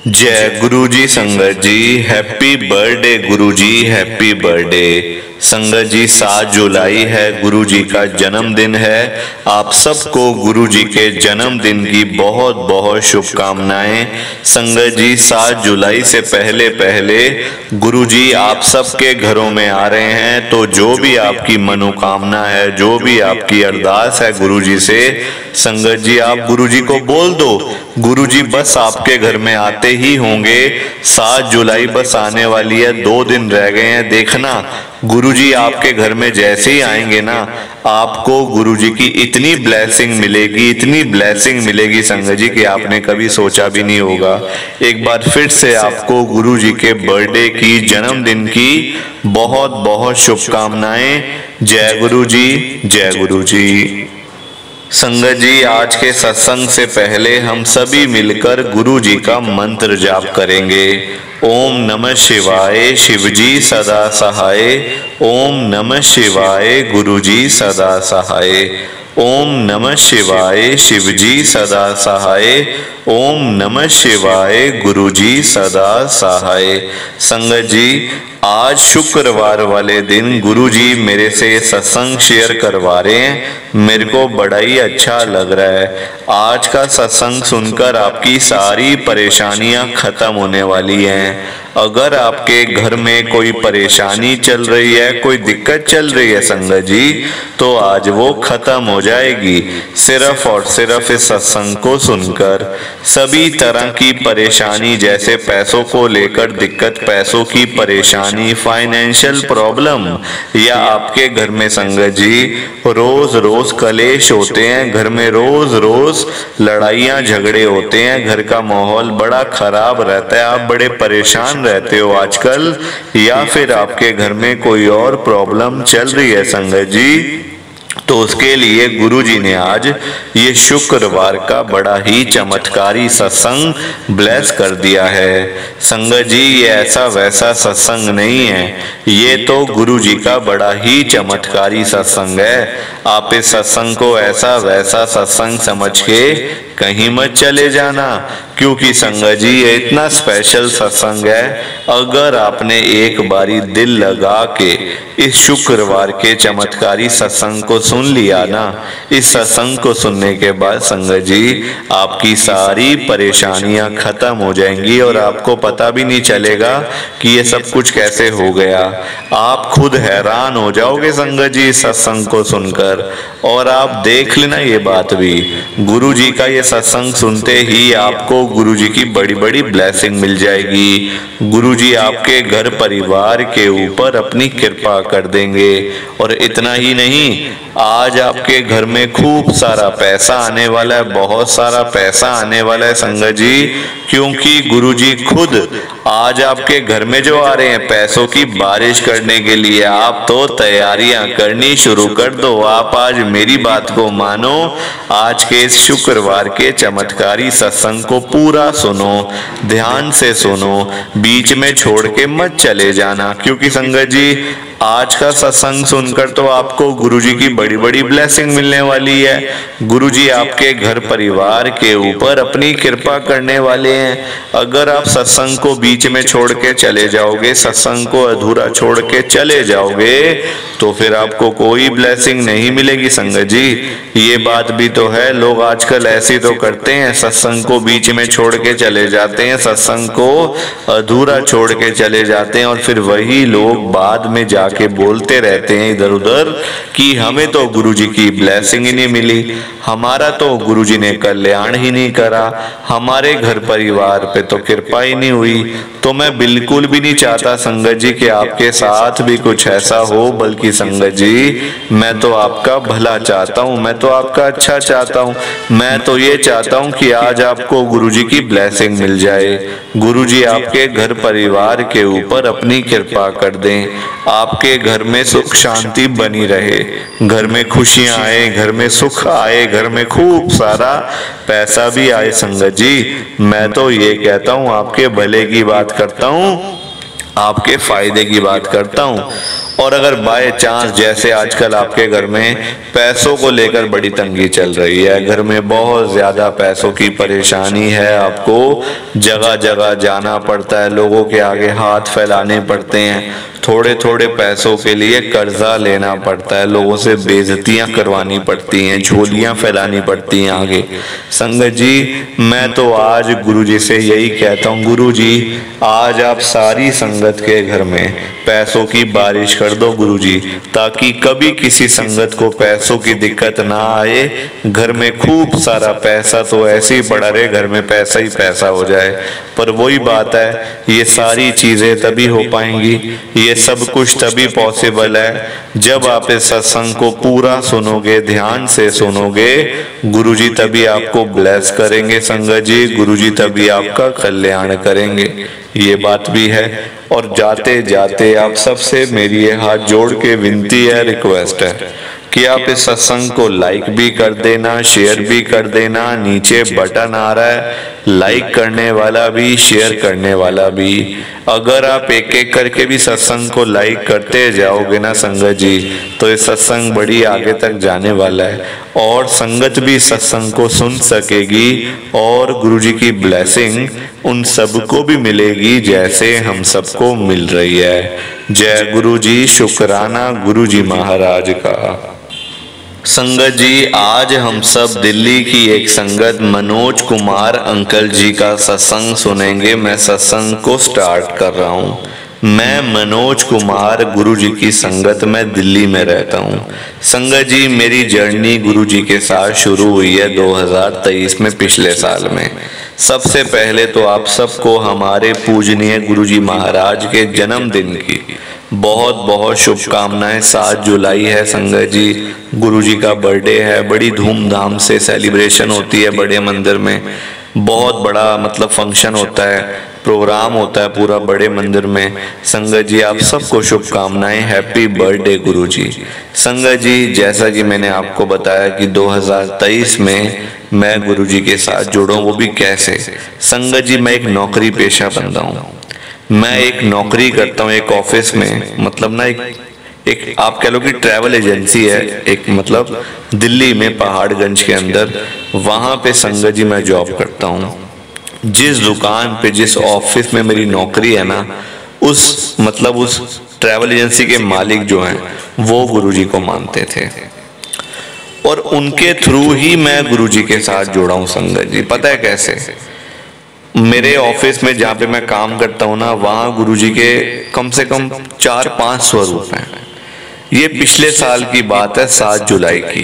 जय गुरु जी। संगत जी happy birthday गुरु जी, happy birthday संगत जी। 7 जुलाई है, गुरु जी का जन्मदिन है। आप सबको गुरु जी के जन्मदिन की बहुत बहुत शुभकामनाएं। संगत जी 7 जुलाई से पहले पहले गुरु जी आप सबके घरों में आ रहे हैं, तो जो भी आपकी मनोकामना है, जो भी आपकी अरदास है गुरु जी से, संगत जी आप गुरु जी को बोल दो। गुरु जी बस आपके घर में आते ही होंगे। 7 जुलाई बस आने वाली है, 2 दिन रह गए हैं। देखना गुरुजी आपके घर में जैसे ही आएंगे ना, आपको गुरुजी की इतनी ब्लेसिंग मिलेगी, इतनी ब्लेसिंग मिलेगी संगत जी कि आपने कभी सोचा भी नहीं होगा। एक बार फिर से आपको गुरुजी के बर्थडे की, जन्मदिन की बहुत बहुत शुभकामनाएं। जय गुरु जी, जय गुरु जी। संगत जी आज के सत्संग से पहले हम सभी मिलकर गुरु जी का मंत्र जाप करेंगे। ओम नमः शिवाय, शिव जी सदा सहाय। ओम नमः शिवाय, गुरु जी सदा सहाय। ओम नमः शिवाय, शिव जी सदा सहाय। ओम नमः शिवाय, गुरु जी सदा सहाय। संगत जी आज शुक्रवार वाले दिन गुरु जी मेरे से सत्संग शेयर करवा रहे हैं। मेरे को बड़ा ही अच्छा लग रहा है। आज का सत्संग सुनकर आपकी सारी परेशानियां खत्म होने वाली हैं। अगर आपके घर में कोई परेशानी चल रही है, कोई दिक्कत चल रही है संगत जी, तो आज वो खत्म हो जाएगी सिर्फ और सिर्फ इस सत्संग को सुनकर। सभी तरह की परेशानी, जैसे पैसों को लेकर दिक्कत, पैसों की परेशानी, फाइनेंशियल प्रॉब्लम, या आपके घर में संगत जी रोज रोज कलेश होते हैं, घर में रोज रोज लड़ाइयां झगड़े होते हैं, घर का माहौल बड़ा खराब रहता है, आप बड़े परेशान रहते हो आजकल, या फिर आपके घर में कोई और प्रॉब्लम चल रही है संगत जी, तो उसके लिए गुरु जी ने आज ये शुक्रवार का बड़ा ही चमत्कारी सत्संग ब्लेस कर दिया है। संगत जी ये ऐसा वैसा सत्संग नहीं है, ये तो गुरु जी का बड़ा ही चमत्कारी सत्संग है। आप इस सत्संग को ऐसा वैसा सत्संग समझ के कहीं मत चले जाना, क्योंकि संगत जी ये इतना स्पेशल सत्संग है। अगर आपने एक बारी दिल लगा के इस शुक्रवार के चमत्कारी सत्संग को सुन लिया ना, इस सत्संग को सुनने के बाद संगत जी आपकी सारी परेशानियां खत्म हो जाएंगी और आपको पता भी नहीं चलेगा कि ये सब कुछ कैसे हो गया। आप खुद हैरान हो जाओगे संगत जी इस सत्संग को सुनकर। और आप देख लेना ये बात भी, गुरु जी का ये सत्संग सुनते ही आपको गुरु जी की बड़ी बड़ी ब्लेसिंग मिल जाएगी। गुरु जी आपके घर परिवार के ऊपर अपनी कृपा कर देंगे। और इतना ही नहीं, आज आपके घर में खूब सारा पैसा आने वाला है, बहुत सारा पैसा आने वाला है संगत जी, क्योंकि गुरु जी खुद आज आपके घर में जो आ रहे हैं पैसों की बारिश करने के लिए। आप तो तैयारियां करनी शुरू कर दो। आप आज मेरी बात को मानो, आज के इस शुक्रवार के चमत्कारी सत्संग को पूरा सुनो, ध्यान से सुनो, बीच में छोड़ के मत चले जाना, क्योंकि संगत जी आज का सत्संग सुनकर तो आपको गुरुजी की बड़ी बड़ी ब्लेसिंग मिलने वाली है। गुरुजी आपके घर परिवार के ऊपर अपनी कृपा करने वाले हैं। अगर आप सत्संग को बीच में छोड़ के चले जाओगे, सत्संग को अधूरा छोड़ के चले जाओगे, तो फिर आपको कोई ब्लेसिंग नहीं मिलेगी संगत जी। ये बात भी तो है, लोग आजकल ऐसे तो करते हैं, सत्संग को बीच में छोड़ के चले जाते हैं, सत्संग को अधूरा छोड़ के चले जाते हैं, और फिर वही लोग बाद में जाके बोलते रहते हैं इधर उधर कि हमें तो गुरुजी की ब्लेसिंग ही नहीं मिली, हमारा तो गुरुजी ने कल्याण ही नहीं करा, हमारे घर परिवार पे तो कृपा ही नहीं हुई। तो मैं बिल्कुल भी नहीं चाहता संगत जी कि आपके साथ भी कुछ ऐसा हो, बल्कि संगत जी मैं तो आपका भला चाहता हूँ, मैं तो आपका अच्छा चाहता हूँ। मैं तो ये चाहता हूँ कि आज आपको गुरुजी की ब्लेसिंग मिल जाए, गुरुजी आपके घर परिवार के ऊपर अपनी कृपा कर दें, आपके घर में सुख शांति बनी रहे, घर में खुशियां आए, घर में सुख आए, घर में खूब सारा पैसा भी आए संगत जी। मैं तो ये कहता हूँ, आपके भले की बात करता हूँ, आपके फायदे की बात करता हूँ। और अगर बाय चांस जैसे आजकल आपके घर में पैसों को लेकर बड़ी तंगी चल रही है, घर में बहुत ज्यादा पैसों की परेशानी है, आपको जगह जगह जाना पड़ता है, लोगों के आगे हाथ फैलाने पड़ते हैं, थोड़े थोड़े पैसों के लिए कर्जा लेना पड़ता है, लोगों से बेइज्जतियां करवानी पड़ती हैं, झोलियां फैलानी पड़ती हैं आगे। संगत जी, मैं तो आज गुरुजी से यही कहता हूँ, गुरुजी आज आप सारी संगत के घर में पैसों की बारिश कर दो गुरुजी, ताकि कभी किसी संगत को पैसों की दिक्कत ना आए। घर में खूब सारा पैसा तो ऐसे ही पड़ा रहे, घर में पैसा ही पैसा हो जाए। पर वही बात है, ये सारी चीजें तभी हो पाएंगी, ये सब कुछ तभी पॉसिबल है जब आप इस सत्संग को पूरा सुनोगे, ध्यान से सुनोगे। गुरुजी तभी आपको ब्लेस करेंगे संगत जी, गुरुजी तभी आपका कल्याण करेंगे, ये बात भी है। और जाते जाते आप सबसे मेरी ये हाथ जोड़ के विनती है, रिक्वेस्ट है कि आप इस सत्संग को लाइक भी कर देना, शेयर भी कर देना। नीचे बटन आ रहा है, लाइक करने वाला भी, शेयर करने वाला भी। अगर आप एक एक करके भी सत्संग को लाइक करते जाओगे ना संगत जी, तो ये सत्संग बड़ी आगे तक जाने वाला है और संगत भी सत्संग को सुन सकेगी और गुरुजी की ब्लेसिंग उन सबको भी मिलेगी जैसे हम सबको मिल रही है। जय गुरुजी, शुक्राना गुरुजी महाराज का। संगत जी, आज हम सब दिल्ली की एक संगत मनोज कुमार अंकल जी का सत्संग सुनेंगे। मैं सत्संग को स्टार्ट कर रहा हूँ। मैं मनोज कुमार, गुरुजी की संगत में दिल्ली में रहता हूँ। संगत जी, मेरी जर्नी गुरुजी के साथ शुरू हुई है 2023 में, पिछले साल में। सबसे पहले तो आप सबको हमारे पूजनीय गुरुजी महाराज के जन्मदिन की बहुत बहुत शुभकामनाएं। 7 जुलाई है संगत जी, गुरुजी का बर्थडे है। बड़ी धूमधाम से सेलिब्रेशन होती है बड़े मंदिर में, बहुत बड़ा मतलब फंक्शन होता है, प्रोग्राम होता है पूरा बड़े मंदिर में। संगत जी, आप सबको शुभकामनाएं, हैप्पी बर्थडे गुरुजी। संगत जी, जैसा कि मैंने आपको बताया कि 2023 में मैं गुरुजी के साथ जुड़ा हूं, वो भी कैसे। संगत जी, मैं एक नौकरी पेशा बंदा हूँ। मैं एक नौकरी करता हूँ एक ऑफिस में, मतलब ना एक आप कह लो कि ट्रैवल एजेंसी है एक, मतलब दिल्ली में पहाड़गंज के अंदर। वहां पे संगत जी मैं जॉब करता हूँ। जिस दुकान पे, जिस ऑफिस में मेरी नौकरी है ना, उस मतलब उस ट्रैवल एजेंसी के मालिक जो हैं वो गुरुजी को मानते थे और उनके थ्रू ही मैं गुरुजी के साथ जुड़ा हूँ संगत जी। पता है कैसे? मेरे ऑफिस में जहाँ पे मैं काम करता हूँ ना, वहाँ गुरुजी के कम से कम 4-5 स्वरूप हैं। ये पिछले साल की बात है, 7 जुलाई की,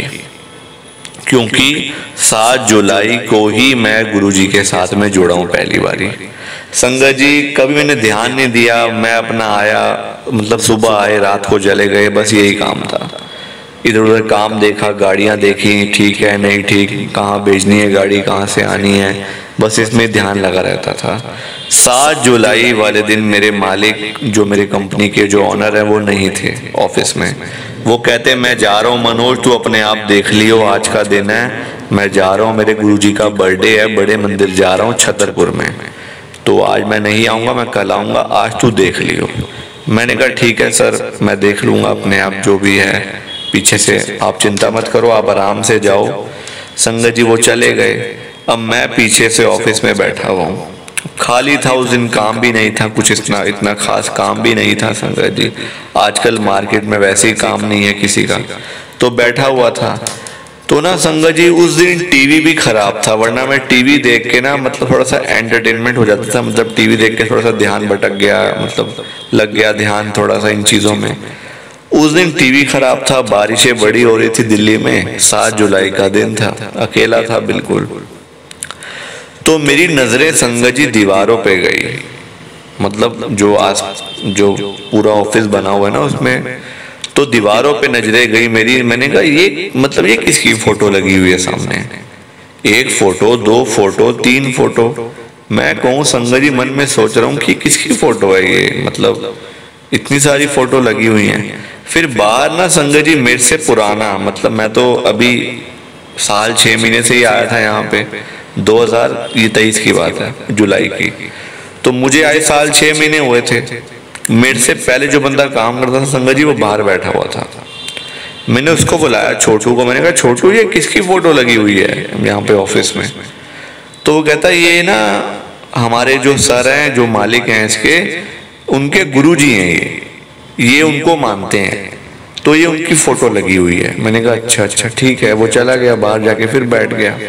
क्योंकि 7 जुलाई को ही मैं गुरुजी के साथ में जुड़ा हूँ पहली बारी। संगत जी, कभी मैंने ध्यान नहीं दिया, मैं अपना आया, मतलब सुबह आए रात को चले गए, बस यही काम था। इधर उधर काम देखा, गाड़ियां देखी, ठीक है नहीं ठीक, कहाँ भेजनी है गाड़ी, कहाँ से आनी है, बस इसमें ध्यान लगा रहता था। 7 जुलाई वाले दिन मेरे मालिक, जो मेरे कंपनी के जो ऑनर है, वो नहीं थे ऑफिस में। वो कहते मैं जा रहा हूँ मनोज, तू अपने आप देख लियो, आज का दिन है, मैं जा रहा हूँ, मेरे गुरुजी का बर्थडे है, बड़े मंदिर जा रहा हूँ छतरपुर में, तो आज मैं नहीं आऊँगा, मैं कल आऊँगा, आज तू देख लियो। मैंने कहा ठीक है सर, मैं देख लूँगा अपने आप, जो भी है पीछे से, आप चिंता मत करो, आप आराम से जाओ। संगत जी, वो चले गए। अब मैं पीछे से ऑफिस में बैठा हुआ हूँ, खाली था उस दिन, काम भी नहीं था कुछ, इतना खास काम भी नहीं था संगत जी। आजकल मार्केट में वैसे ही काम नहीं है किसी का, तो बैठा हुआ था। तो ना संगत जी, उस दिन टीवी भी खराब था, वरना मैं टीवी देख के ना मतलब थोड़ा सा एंटरटेनमेंट हो जाता था, मतलब टीवी देख के थोड़ा सा ध्यान भटक गया, मतलब लग गया ध्यान थोड़ा सा इन चीजों में। उस दिन टीवी खराब था, बारिशें बड़ी हो रही थी दिल्ली में, 7 जुलाई का दिन था, अकेला था बिल्कुल। तो मेरी नजरें संगत जी दीवारों पे गई, मतलब जो पूरा ऑफिस बना हुआ है ना उसमें, तो दीवारों पे नजरें गई मेरी। मैंने कहा ये मतलब ये किसकी फोटो लगी हुई है सामने? 1 फोटो, 2 फोटो, 3 फोटो। मैं कहूँ संगत जी, मन में सोच रहा हूँ कि किसकी फोटो है ये, मतलब इतनी सारी फोटो लगी हुई हैं। फिर बाहर ना संगत जी मेरे से पुराना, मतलब मैं तो अभी साल 6 महीने से ही आया था यहाँ पे, 2023 की बात है, जुलाई की, तो मुझे आए साल 6 महीने हुए थे। मेरे से पहले जो बंदा काम करता था संगत जी वो बाहर बैठा हुआ था। मैंने उसको बुलाया, छोटू को। मैंने कहा छोटू ये किसकी फोटो लगी हुई है यहाँ पे ऑफिस में? तो वो कहता ये ना हमारे जो सर हैं, जो मालिक हैं इसके, उनके गुरुजी हैं, ये उनको मानते हैं, तो ये उनकी फोटो लगी हुई है। मैंने कहा अच्छा अच्छा ठीक है। वो चला गया बाहर, जाके फिर बैठ गया।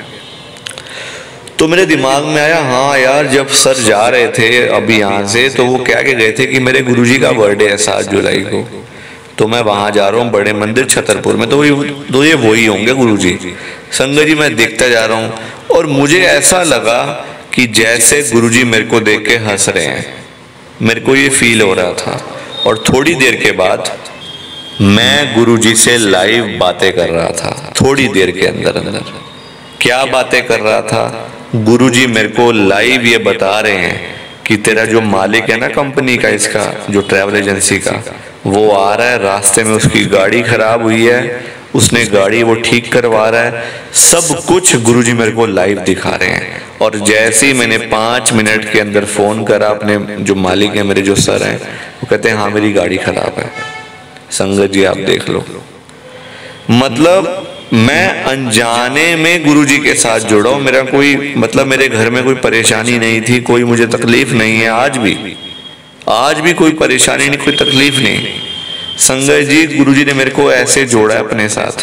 तो मेरे दिमाग में आया, हाँ यार जब सर जा रहे थे अभी यहाँ से, तो वो कह के गए थे कि मेरे गुरुजी का बर्थडे है 7 जुलाई को, तो मैं वहां जा रहा हूँ बड़े मंदिर छतरपुर में, तो ये वही होंगे गुरुजी। संगत जी मैं देखता जा रहा हूँ और मुझे ऐसा लगा कि जैसे गुरुजी मेरे को देख के हंस रहे हैं, मेरे को ये फील हो रहा था। और थोड़ी देर के बाद मैं गुरुजी से लाइव बातें कर रहा था। थोड़ी देर के अंदर अंदर क्या बातें कर रहा था? गुरुजी मेरे को लाइव ये बता रहे हैं कि तेरा जो मालिक है ना कंपनी का, इसका जो ट्रैवल एजेंसी का, वो आ रहा है, रास्ते में उसकी गाड़ी खराब हुई है, उसने गाड़ी वो ठीक करवा रहा है। सब कुछ गुरुजी मेरे को लाइव दिखा रहे हैं। और जैसे ही मैंने 5 मिनट के अंदर फोन करा अपने जो मालिक है, मेरे जो सर हैं, वो कहते हैं हाँ मेरी गाड़ी खराब है। संगत जी आप देख लो, मतलब मैं अनजाने में गुरुजी के साथ जुड़ा हूं। मेरा कोई मतलब मेरे घर में कोई परेशानी नहीं थी, कोई मुझे तकलीफ नहीं है, आज भी कोई परेशानी नहीं, कोई तकलीफ नहीं। संगत जी गुरुजी ने मेरे को ऐसे जोड़ा है अपने साथ,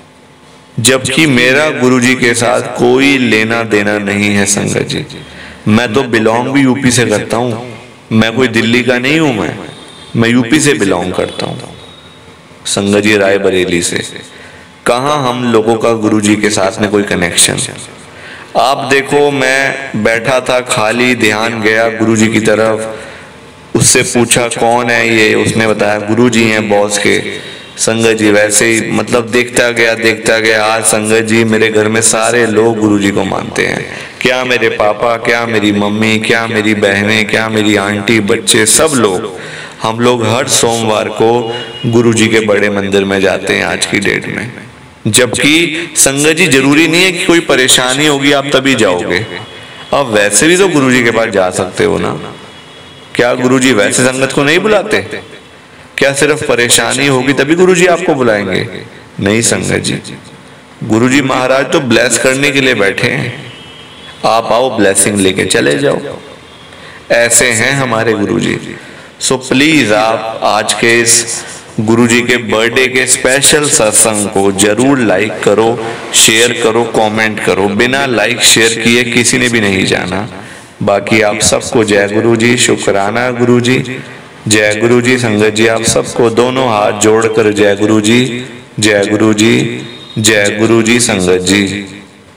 जबकि मेरा गुरुजी के साथ कोई लेना देना नहीं है। संगत जी मैं तो बिलोंग भी यूपी से करता हूँ, मैं कोई दिल्ली का नहीं हूं, मैं यूपी से बिलोंग करता हूँ। संगत जी रायबरेली से। कहाँ हम लोगों का गुरुजी के साथ में कोई कनेक्शन? आप देखो मैं बैठा था, खाली ध्यान गया गुरुजी की तरफ, उससे पूछा कौन है ये, उसने बताया गुरुजी हैं बॉस के। संगत जी वैसे ही मतलब देखता गया। आज संगत जी मेरे घर में सारे लोग गुरुजी को मानते हैं। क्या मेरे पापा, क्या मेरी मम्मी, क्या मेरी बहनें, क्या मेरी आंटी, बच्चे, सब लोग, हम लोग हर सोमवार को गुरुजी के बड़े मंदिर में जाते हैं आज की डेट में। जबकि संगत जी जरूरी नहीं है कि कोई परेशानी होगी आप तभी जाओगे, आप वैसे भी तो गुरुजी के पास जा सकते हो ना। क्या गुरुजी वैसे संगत को नहीं बुलाते? क्या सिर्फ परेशानी होगी तभी गुरुजी आपको बुलाएंगे? नहीं संगत जी, गुरुजी महाराज तो ब्लेस करने के लिए बैठे हैं, आप आओ ब्लेसिंग लेके चले जाओ। ऐसे हैं हमारे गुरुजी। सो प्लीज आप आज के इस गुरुजी के बर्थडे के स्पेशल सत्संग को जरूर लाइक करो, शेयर करो, कमेंट करो। बिना लाइक शेयर किए किसी ने भी नहीं जाना। बाकी आप सबको जय गुरुजी, शुक्राना गुरुजी, जय गुरुजी। संगत जी आप सबको दोनों हाथ जोड़कर जय गुरुजी, जय गुरुजी, जय गुरुजी। संगत जी,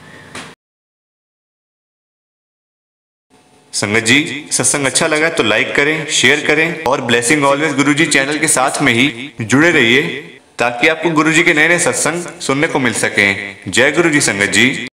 संगत जी सत्संग अच्छा लगा तो लाइक करें, शेयर करें और ब्लेसिंग ऑलवेज गुरुजी चैनल के साथ में ही जुड़े रहिए ताकि आपको गुरुजी के नए नए सत्संग सुनने को मिल सकें। जय गुरुजी संगत जी।